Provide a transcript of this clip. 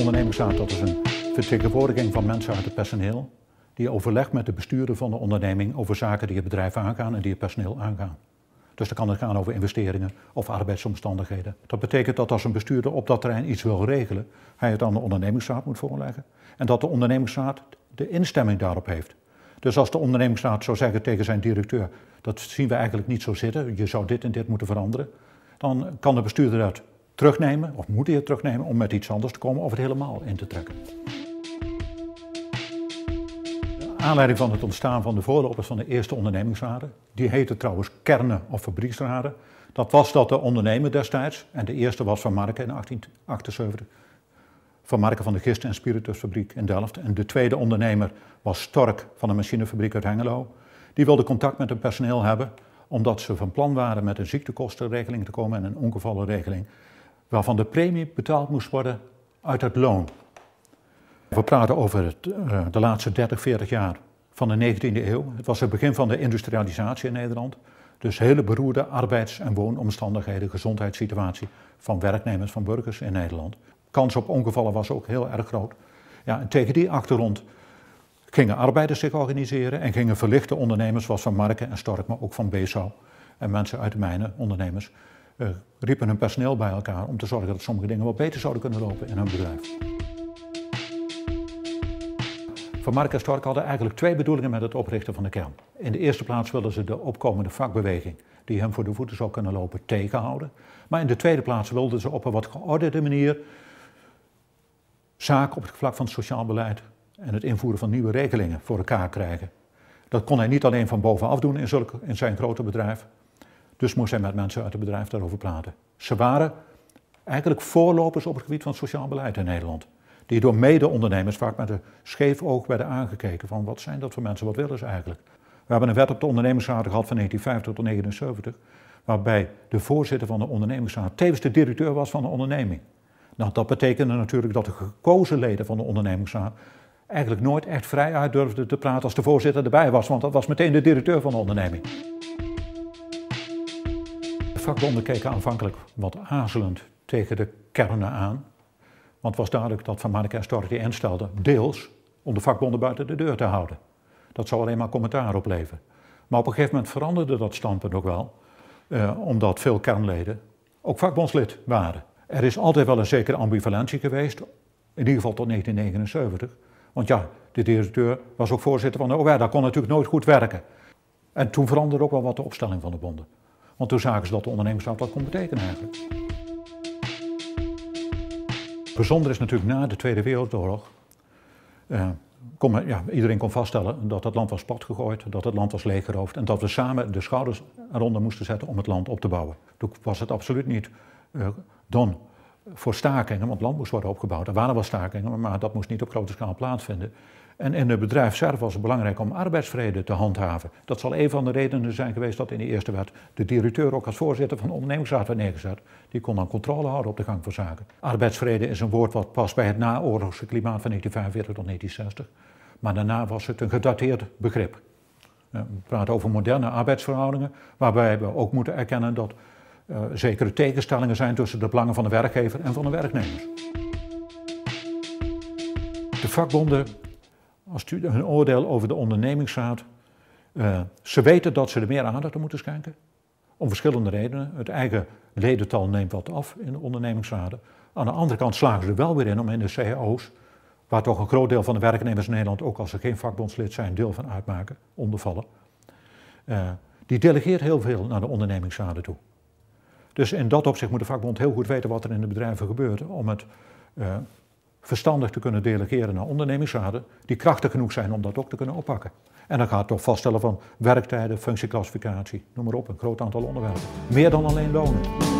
ondernemingsraad, dat is een vertegenwoordiging van mensen uit het personeel die overlegt met de bestuurder van de onderneming over zaken die het bedrijf aangaan en die het personeel aangaan. Dus dan kan het gaan over investeringen of arbeidsomstandigheden. Dat betekent dat als een bestuurder op dat terrein iets wil regelen, hij het aan de ondernemingsraad moet voorleggen en dat de ondernemingsraad de instemming daarop heeft. Dus als de ondernemingsraad zou zeggen tegen zijn directeur, dat zien we eigenlijk niet zo zitten, je zou dit en dit moeten veranderen, dan kan de bestuurder dat terugnemen, of moet hij het terugnemen om met iets anders te komen of het helemaal in te trekken. De aanleiding van het ontstaan van de voorlopers van de eerste ondernemingsraden, die heette trouwens kernen- of fabrieksraden, dat was dat de ondernemer destijds, en de eerste was Van Marken in 1878, Van Marken van de Gist- en Spiritusfabriek in Delft, en de tweede ondernemer was Stork van de machinefabriek uit Hengelo. Die wilde contact met het personeel hebben, omdat ze van plan waren met een ziektekostenregeling te komen en een ongevallenregeling, waarvan de premie betaald moest worden uit het loon. We praten over de laatste 30, 40 jaar van de 19e eeuw. Het was het begin van de industrialisatie in Nederland. Dus hele beroerde arbeids- en woonomstandigheden, gezondheidssituatie van werknemers, van burgers in Nederland. Kans op ongevallen was ook heel erg groot. Ja, en tegen die achtergrond gingen arbeiders zich organiseren en gingen verlichte ondernemers zoals Van Marken en Stork, maar ook Van Beesau en mensen uit de mijnen, ondernemers, riepen hun personeel bij elkaar om te zorgen dat sommige dingen wat beter zouden kunnen lopen in hun bedrijf. Van Marken en Stork hadden eigenlijk twee bedoelingen met het oprichten van de kern. In de eerste plaats wilden ze de opkomende vakbeweging, die hem voor de voeten zou kunnen lopen, tegenhouden. Maar in de tweede plaats wilden ze op een wat geordende manier zaken op het vlak van het sociaal beleid en het invoeren van nieuwe regelingen voor elkaar krijgen. Dat kon hij niet alleen van bovenaf doen in zijn grote bedrijf, dus moest hij met mensen uit het bedrijf daarover praten. Ze waren eigenlijk voorlopers op het gebied van het sociaal beleid in Nederland, die door mede-ondernemers vaak met een scheef oog werden aangekeken van wat zijn dat voor mensen, wat willen ze eigenlijk. We hebben een wet op de ondernemingsraad gehad van 1950 tot 1979, waarbij de voorzitter van de ondernemingsraad tevens de directeur was van de onderneming. Nou, dat betekende natuurlijk dat de gekozen leden van de ondernemingsraad eigenlijk nooit echt vrij uit durfden te praten als de voorzitter erbij was, want dat was meteen de directeur van de onderneming. De vakbonden keken aanvankelijk wat aarzelend tegen de kernen aan, want het was duidelijk dat Van Marken en Stork die instelden, deels om de vakbonden buiten de deur te houden. Dat zou alleen maar commentaar opleveren. Maar op een gegeven moment veranderde dat standpunt ook wel, omdat veel kernleden ook vakbondslid waren. Er is altijd wel een zekere ambivalentie geweest, in ieder geval tot 1979. Want ja, de directeur was ook voorzitter van de OR, dat kon natuurlijk nooit goed werken. En toen veranderde ook wel wat de opstelling van de bonden. Want toen zagen ze dat de ondernemingsraad wat kon betekenen eigenlijk. Bijzonder is natuurlijk na de Tweede Wereldoorlog, iedereen kon vaststellen dat het land was platgegooid, dat het land was leeggeroofd en dat we samen de schouders eronder moesten zetten om het land op te bouwen. Toen was het absoluut niet dan voor stakingen, want het land moest worden opgebouwd. Er waren wel stakingen, maar dat moest niet op grote schaal plaatsvinden. En in het bedrijf zelf was het belangrijk om arbeidsvrede te handhaven. Dat zal een van de redenen zijn geweest dat in de eerste wet de directeur ook als voorzitter van de ondernemingsraad werd neergezet. Die kon dan controle houden op de gang van zaken. Arbeidsvrede is een woord wat past bij het naoorlogse klimaat van 1945 tot 1960. Maar daarna was het een gedateerd begrip. We praten over moderne arbeidsverhoudingen, waarbij we ook moeten erkennen dat zekere tegenstellingen zijn tussen de belangen van de werkgever en van de werknemers. De vakbonden, als hun oordeel over de ondernemingsraad, ze weten dat ze er meer aandacht aan moeten schenken. Om verschillende redenen. Het eigen ledental neemt wat af in de ondernemingsraden. Aan de andere kant slagen ze er wel weer in om in de cao's, waar toch een groot deel van de werknemers in Nederland, ook als ze geen vakbondslid zijn, deel van uitmaken, ondervallen. Die delegeert heel veel naar de ondernemingsraden toe. Dus in dat opzicht moet de vakbond heel goed weten wat er in de bedrijven gebeurt om het verstandig te kunnen delegeren naar ondernemingsraden die krachtig genoeg zijn om dat ook te kunnen oppakken. En dan gaat het toch vaststellen van werktijden, functieclassificatie, noem maar op, een groot aantal onderwerpen. Meer dan alleen lonen.